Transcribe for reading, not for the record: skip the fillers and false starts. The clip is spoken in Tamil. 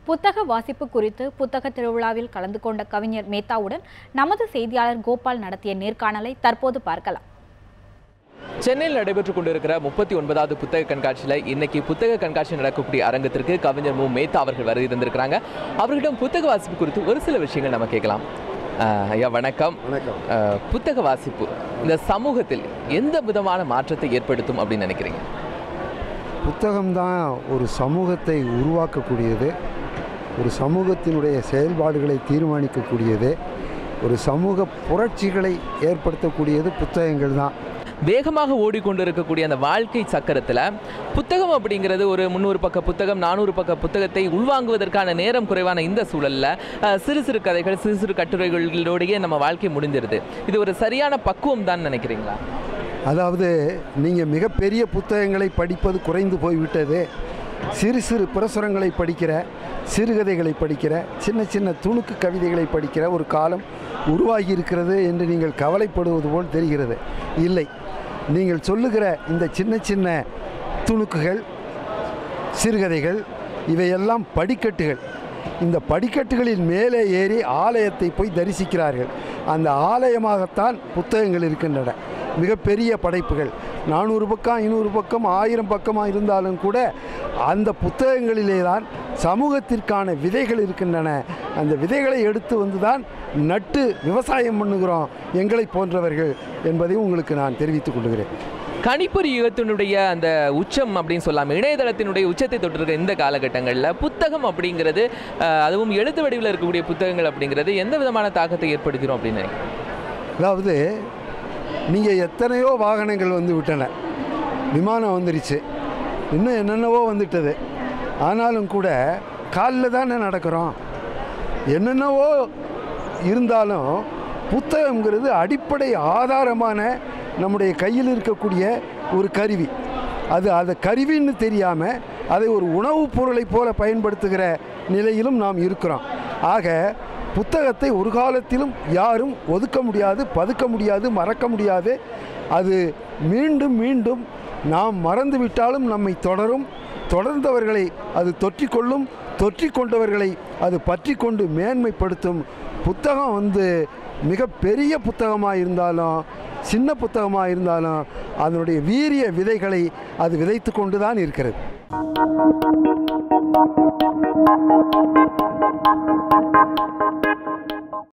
புத்தக வாசிப்பு குறித்து புத்தக திருவிழாவில் கலந்து கொண்ட கவிஞர் மேத்தாவுடன் நமது செய்தியாளர் கோபால் நடத்திய நேர்காணலை தற்போது பார்க்கலாம். சென்னையில் நடைபெற்றுக் கொண்டிருக்கிற 39வது புத்தக கண்காட்சியில் இன்னைக்கு புத்தக கண்காட்சி நடக்கக்கூடிய அரங்கத்திற்கு கவிஞர் மேத்தா அவர்கள் வருகை தந்திருக்கிறாங்க. அவர்களிடம் புத்தக வாசிப்பு குறித்து ஒரு சில விஷயங்கள் நம்ம கேட்கலாம். ஐயா வணக்கம். புத்தக வாசிப்பு இந்த சமூகத்தில் எந்த விதமான மாற்றத்தை ஏற்படுத்தும் அப்படின்னு நினைக்கிறீங்க? புத்தகம்தான் ஒரு சமூகத்தை உருவாக்கக்கூடியது, ஒரு சமூகத்தினுடைய செயல்பாடுகளை தீர்மானிக்கக்கூடியது, ஒரு சமூக புரட்சிகளை ஏற்படுத்தக்கூடியது புத்தகங்கள் தான். வேகமாக ஓடிக்கொண்டிருக்கக்கூடிய அந்த வாழ்க்கை சக்கரத்தில் புத்தகம் அப்படிங்கிறது ஒரு 300 பக்க புத்தகம் 400 பக்க புத்தகத்தை உள்வாங்குவதற்கான நேரம் குறைவான இந்த சூழலில் சிறு சிறு கதைகள் சிறு சிறு கட்டுரைகளோடையே நம்ம வாழ்க்கை முடிஞ்சிருது. இது ஒரு சரியான பக்குவம் தான் நினைக்கிறீங்களா? அதாவது நீங்கள் மிகப்பெரிய புத்தகங்களை படிப்பது குறைந்து போய்விட்டது. சிறு சிறு பிரசுரங்களை படிக்கிற, சிறுகதைகளை படிக்கிற, சின்ன சின்ன துணுக்கு கவிதைகளை படிக்கிற ஒரு காலம் உருவாகி இருக்கிறது என்று நீங்கள் கவலைப்படுவது போல் தெரிகிறது. இல்லை, நீங்கள் சொல்லுகிற இந்த சின்ன சின்ன துணுக்குகள், சிறுகதைகள் இவையெல்லாம் படிக்கட்டுகள். இந்த படிக்கட்டுகளின் மேலே ஏறி ஆலயத்தை போய் தரிசிக்கிறார்கள். அந்த ஆலயமாகத்தான் புத்தகங்கள் இருக்கின்றன. மிகப்பெரிய படைப்புகள் 400 பக்கம் 500 பக்கம் 1000 பக்கமாக இருந்தாலும் கூட அந்த புத்தகங்களிலே தான் சமூகத்திற்கான விதைகள் இருக்கின்றன. அந்த விதைகளை எடுத்து வந்து தான் நட்டு விவசாயம் பண்ணுகிறோம் எங்களை போன்றவர்கள் என்பதை உங்களுக்கு நான் தெரிவித்துக் கொள்கிறேன். கணிப்பொறி யுகத்தினுடைய அந்த உச்சம் அப்படின்னு சொல்லாமல் இணையதளத்தினுடைய உச்சத்தை தொட்டிருக்க இந்த காலகட்டங்களில் புத்தகம் அப்படிங்கிறது, அதுவும் எழுத்து வடிவில் இருக்கக்கூடிய புத்தகங்கள் அப்படிங்கிறது எந்த விதமான தாக்கத்தை ஏற்படுத்திடும் அப்படின்னு நினைக்கிறேன்? அதாவது நீங்கள் எத்தனையோ வாகனங்கள் வந்து விட்டன, விமானம் வந்துருச்சு, இன்னும் என்னென்னவோ வந்துட்டது. ஆனாலும் கூட காலில் தானே நடக்கிறோம். என்னென்னவோ இருந்தாலும் புத்தகங்கிறது அடிப்படை ஆதாரமான நம்முடைய கையில் இருக்கக்கூடிய ஒரு கருவி. அது கருவின்னு தெரியாமல் அதை ஒரு உணவுப் பொருளை போல பயன்படுத்துகிற நிலையிலும் நாம் இருக்கிறோம். ஆக புத்தகத்தை ஒரு காலத்திலும் யாரும் ஒதுக்க முடியாது, பதுக்க முடியாது, மறக்க முடியாது. அது மீண்டும் மீண்டும் நாம் மறந்துவிட்டாலும் நம்மை தொடரும். தொடர்ந்தவர்களை அது தொற்றிக்கொள்ளும், தொற்றிக்கொண்டவர்களை அது பற்றி கொண்டு மேன்மைப்படுத்தும். புத்தகம் வந்து மிக பெரிய புத்தகமாக இருந்தாலும் சின்ன புத்தகமாக இருந்தாலும் அதனுடைய வீரிய விதைகளை அது விதைத்து கொண்டு தான் இருக்கிறது.